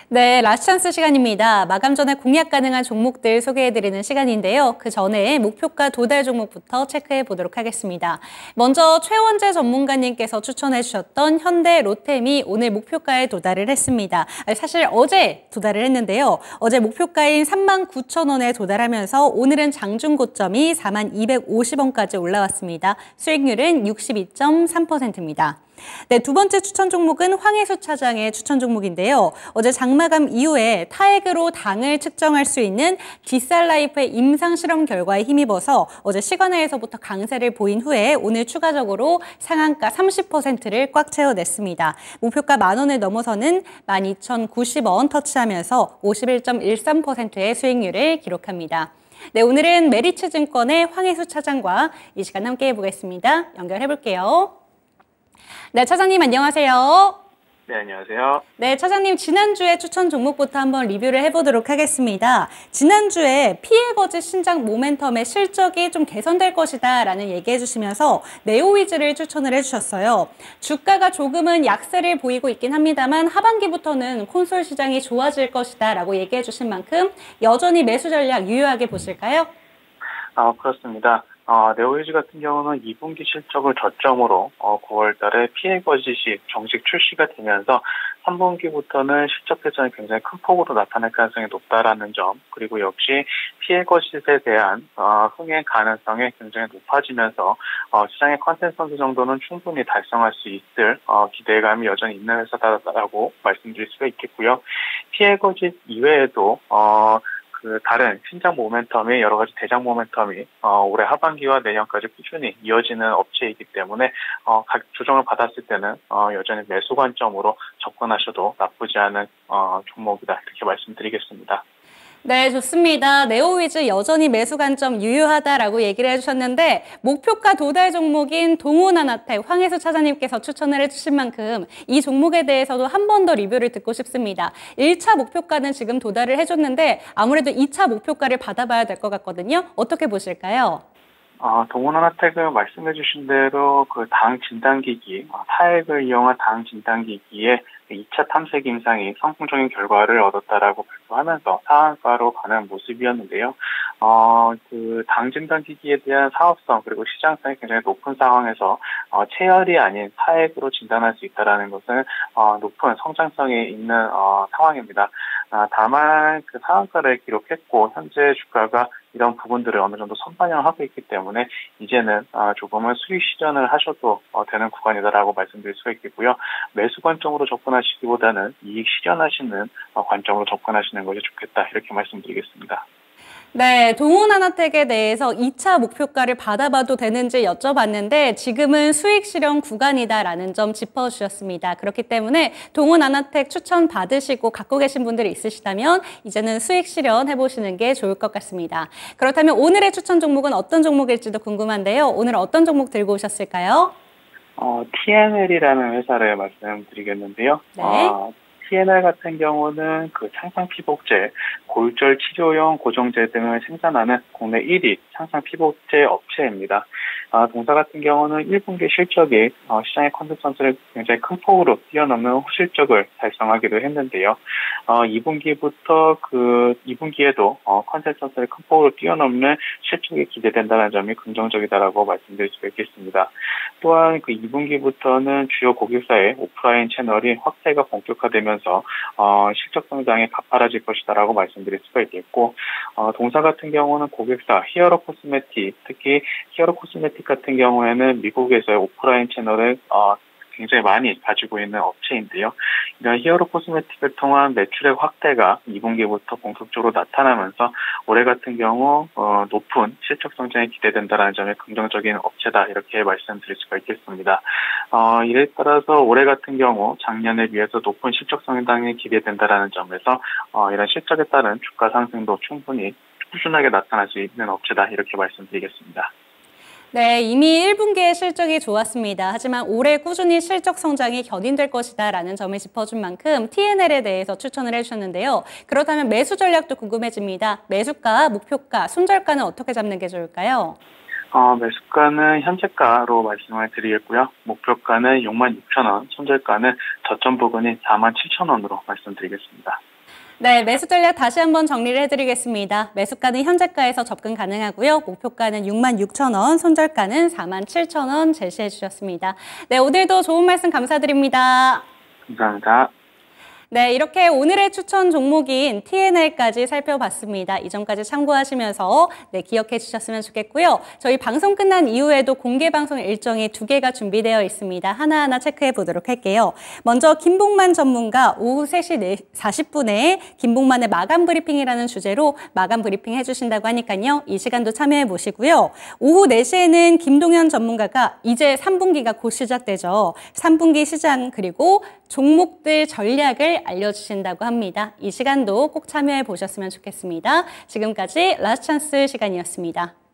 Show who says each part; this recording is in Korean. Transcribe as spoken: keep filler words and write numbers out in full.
Speaker 1: 네, 라스찬스 시간입니다. 마감 전에 공략 가능한 종목들 소개해드리는 시간인데요. 그 전에 목표가 도달 종목부터 체크해 보도록 하겠습니다. 먼저 최원재 전문가님께서 추천해 주셨던 현대 로템이 오늘 목표가에 도달을 했습니다. 사실 어제 도달을 했는데요. 어제 목표가인 삼만 구천 원에 도달하면서 오늘은 장중 고점이 사만 이백오십 원까지 올라왔습니다. 수익률은 육십이 점 삼 퍼센트입니다. 네, 두 번째 추천 종목은 황혜수 차장의 추천 종목인데요. 어제 장마감 이후에 타액으로 당을 측정할 수 있는 디살라이프의 임상 실험 결과에 힘입어서 어제 시간외에서부터 강세를 보인 후에 오늘 추가적으로 상한가 삼십 퍼센트를 꽉 채워냈습니다. 목표가 만 원을 넘어서는 만 이천구십 원 터치하면서 오십일 점 일삼 퍼센트의 수익률을 기록합니다. 네, 오늘은 메리츠증권의 황혜수 차장과 이 시간 함께 해보겠습니다. 연결해 볼게요. 네, 차장님 안녕하세요.
Speaker 2: 네, 안녕하세요.
Speaker 1: 네, 차장님 지난주에 추천 종목부터 한번 리뷰를 해보도록 하겠습니다. 지난주에 피해 거짓 신작 모멘텀의 실적이 좀 개선될 것이다 라는 얘기해 주시면서 네오위즈를 추천을 해주셨어요. 주가가 조금은 약세를 보이고 있긴 합니다만 하반기부터는 콘솔 시장이 좋아질 것이다 라고 얘기해 주신 만큼 여전히 매수 전략 유효하게 보실까요?
Speaker 2: 아, 그렇습니다. 어, 네오위즈 같은 경우는 이 분기 실적을 저점으로 어, 구월 달에 피해 거짓이 정식 출시가 되면서 삼 분기부터는 실적 개선이 굉장히 큰 폭으로 나타날 가능성이 높다라는 점, 그리고 역시 피해 거짓에 대한 어, 흥행 가능성이 굉장히 높아지면서 어, 시장의 컨센서스 정도는 충분히 달성할 수 있을 어, 기대감이 여전히 있는 회사다라고 말씀드릴 수가 있겠고요. 피해 거짓 이외에도 어, 그 다른 신작 모멘텀이 여러 가지 대장 모멘텀이 어, 올해 하반기와 내년까지 꾸준히 이어지는 업체이기 때문에 어, 각 조정을 받았을 때는 어, 여전히 매수 관점으로 접근하셔도 나쁘지 않은 어, 종목이다 이렇게 말씀드리겠습니다.
Speaker 1: 네, 좋습니다. 네오위즈 여전히 매수 관점 유효하다라고 얘기를 해주셨는데 목표가 도달 종목인 동호나나텍 황혜수 차장님께서 추천을 해주신 만큼 이 종목에 대해서도 한 번 더 리뷰를 듣고 싶습니다. 일 차 목표가는 지금 도달을 해줬는데 아무래도 이 차 목표가를 받아봐야 될 것 같거든요. 어떻게 보실까요?
Speaker 2: 어, 동호나나텍은 말씀해 주신 대로 그 당 진단기기, 어, 타액을 이용한 당 진단기기에 이 차 탐색 임상이 성공적인 결과를 얻었다라고 발표하면서 상한가로 가는 모습이었는데요. 어, 그 당 진단기기에 대한 사업성 그리고 시장성이 굉장히 높은 상황에서 어, 체열이 아닌 타액으로 진단할 수 있다라는 것은 어, 높은 성장성이 있는 어, 상황입니다. 아, 다만 그 상한가를 기록했고 현재 주가가 이런 부분들을 어느 정도 선반영하고 있기 때문에 이제는 어, 조금은 수익 실현을 하셔도 어, 되는 구간이다라고 말씀드릴 수가 있겠고요. 매수 관점으로 접근하시기보다는 이익 실현하시는 어, 관점으로 접근하시는 것이 좋겠다 이렇게 말씀드리겠습니다.
Speaker 1: 네, 동호나나텍에 대해서 이 차 목표가를 받아봐도 되는지 여쭤봤는데 지금은 수익 실현 구간이다라는 점 짚어주셨습니다. 그렇기 때문에 동호나나텍 추천 받으시고 갖고 계신 분들이 있으시다면 이제는 수익 실현 해보시는 게 좋을 것 같습니다. 그렇다면 오늘의 추천 종목은 어떤 종목일지도 궁금한데요. 오늘 어떤 종목 들고 오셨을까요?
Speaker 2: 어, 티엔엘이라는 회사를 말씀드리겠는데요.
Speaker 1: 네.
Speaker 2: 어, 티엔엘 같은 경우는 그 창상 피복제, 골절 치료용 고정제 등을 생산하는 국내 일 위 창상 피복제 업체입니다. 아, 동사 같은 경우는 일 분기 실적이 어, 시장의 컨센서스를 굉장히 큰 폭으로 뛰어넘는 호실적을 달성하기도 했는데요. 어, 이 분기부터 그 이 분기에도 어, 컨센서스를 큰 폭으로 뛰어넘는 실적이 기대된다는 점이 긍정적이다라고 말씀드릴 수가 있겠습니다. 또한 그 이 분기부터는 주요 고객사의 오프라인 채널이 확대가 본격화되면서 어, 실적 성장이 가파라질 것이다라고 말씀드릴 수가 있겠고, 어, 동사 같은 경우는 고객사 히어로 코스메틱, 특히 히어로 코스메틱 같은 경우에는 미국에서의 오프라인 채널을 어, 굉장히 많이 가지고 있는 업체인데요. 이런 히어로 코스메틱을 통한 매출의 확대가 이 분기부터 본격적으로 나타나면서 올해 같은 경우 어, 높은 실적 성장이 기대된다는 점이 긍정적인 업체다 이렇게 말씀드릴 수가 있겠습니다. 어, 이에 따라서 올해 같은 경우 작년에 비해서 높은 실적 성장이 기대된다는 점에서 어, 이런 실적에 따른 주가 상승도 충분히 꾸준하게 나타날 수 있는 업체다 이렇게 말씀드리겠습니다.
Speaker 1: 네, 이미 일 분기의 실적이 좋았습니다. 하지만 올해 꾸준히 실적 성장이 견인될 것이다라는 점을 짚어준 만큼 티엔엘에 대해서 추천을 해주셨는데요. 그렇다면 매수 전략도 궁금해집니다. 매수가, 목표가, 손절가는 어떻게 잡는 게 좋을까요?
Speaker 2: 어, 매수가는 현재가로 말씀을 드리겠고요. 목표가는 육만 육천 원, 손절가는 저점 부근인 사만 칠천 원으로 말씀드리겠습니다.
Speaker 1: 네, 매수 전략 다시 한번 정리를 해드리겠습니다. 매수가는 현재가에서 접근 가능하고요. 목표가는 육만 육천 원, 손절가는 사만 칠천 원 제시해 주셨습니다. 네, 오늘도 좋은 말씀 감사드립니다.
Speaker 2: 감사합니다.
Speaker 1: 네, 이렇게 오늘의 추천 종목인 티엔엘까지 살펴봤습니다. 이 점까지 참고하시면서 네, 기억해 주셨으면 좋겠고요. 저희 방송 끝난 이후에도 공개 방송 일정이 두 개가 준비되어 있습니다. 하나하나 체크해 보도록 할게요. 먼저 김봉만 전문가 오후 세 시 사십 분에 김봉만의 마감 브리핑이라는 주제로 마감 브리핑 해주신다고 하니까요. 이 시간도 참여해 보시고요. 오후 네 시에는 김동현 전문가가 이제 삼 분기가 곧 시작되죠. 삼 분기 시장 그리고 종목들 전략을 알려주신다고 합니다. 이 시간도 꼭 참여해 보셨으면 좋겠습니다. 지금까지 라스트 찬스 시간이었습니다.